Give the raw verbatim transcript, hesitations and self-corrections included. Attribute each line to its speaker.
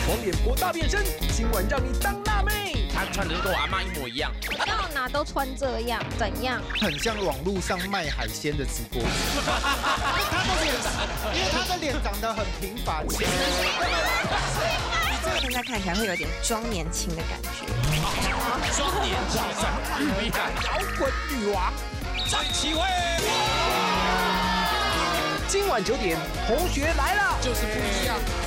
Speaker 1: 黄脸婆大变身，今晚让你当辣妹。
Speaker 2: 她穿的跟我阿妈一模一样，
Speaker 3: 到哪都穿这样，怎样？
Speaker 4: 很像网络上卖海鲜的直播主。他的脸，因为他的脸长得很平凡。
Speaker 5: 现在看起来会有点装年轻的感觉。
Speaker 2: 装年轻，厉害，
Speaker 1: 摇滚女王
Speaker 2: 张启慧。
Speaker 1: 今晚九点，同学来了，
Speaker 4: 就是不一样。